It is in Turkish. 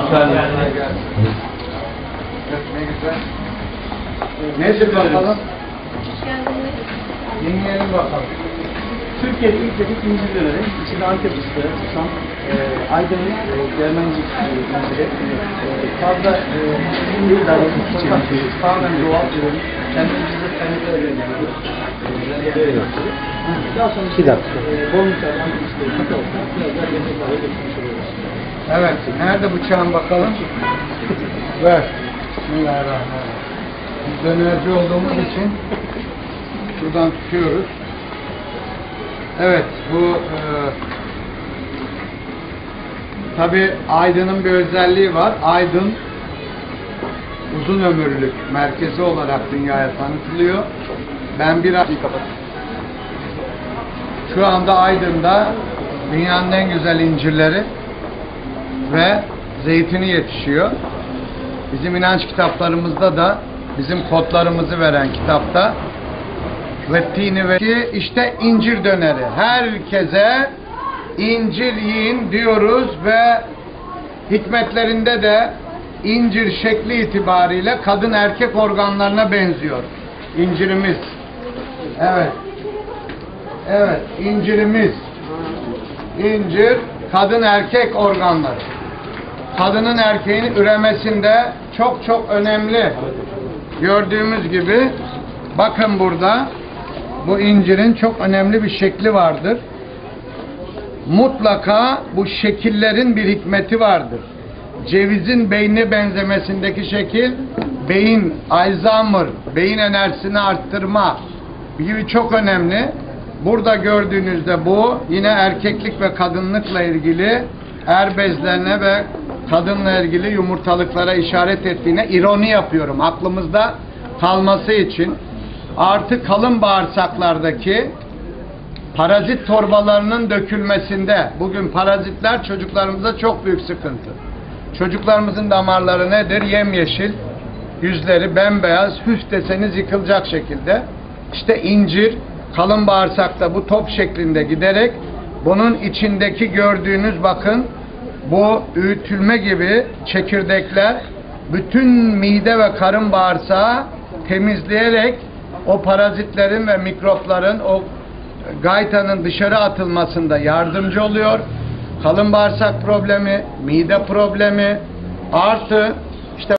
Ne güzel. Nedir bakalım? Dinleyelim bakalım. Türkiye'de ilk defa incir döneri, içinde Antep fıstığı, susam, Aydın'ın Germencik inciri, fazla değil daha tamamen doğal ürün, kendimizde kaynaklara veriyoruz. Daha sonra bol miktarda Antep fıstığı, kakaosu, biraz daha yemek var, getirmiş oluyoruz. Evet, nerede bıçağın bakalım? Ver. Bismillahirrahmanirrahim. Biz dönerci olduğumuz için şuradan tutuyoruz. Evet, bu tabi Aydın'ın bir özelliği var. Aydın uzun ömürlülük merkezi olarak dünyaya tanıtılıyor. Ben şu anda Aydın'da dünyanın en güzel incirleri ve zeytini yetişiyor. Bizim inanç kitaplarımızda da bizim kodlarımızı veren kitapta ve işte incir döneri. Herkese incir yiyin diyoruz ve hikmetlerinde de incir şekli itibariyle kadın erkek organlarına benziyor. İncirimiz. Evet. Evet, incirimiz. İncir kadın erkek organları. Kadının erkeğin üremesinde çok çok önemli. Gördüğümüz gibi bakın burada bu incirin çok önemli bir şekli vardır. Mutlaka bu şekillerin bir hikmeti vardır. Cevizin beynine benzemesindeki şekil, beyin, Alzheimer, beyin enerjisini arttırma gibi çok önemli. Burada gördüğünüzde bu yine erkeklik ve kadınlıkla ilgili er bezlerine ve kadınla ilgili yumurtalıklara işaret ettiğine ironi yapıyorum. Aklımızda kalması için. Artı kalın bağırsaklardaki parazit torbalarının dökülmesinde, bugün parazitler çocuklarımıza çok büyük sıkıntı. Çocuklarımızın damarları nedir? Yemyeşil, yüzleri bembeyaz, hüf deseniz yıkılacak şekilde. İşte incir kalın bağırsakta bu top şeklinde giderek bunun içindeki gördüğünüz bakın bu öğütülme gibi çekirdekler bütün mide ve karın bağırsağı temizleyerek o parazitlerin ve mikropların o gaytanın dışarı atılmasında yardımcı oluyor. Kalın bağırsak problemi, mide problemi artı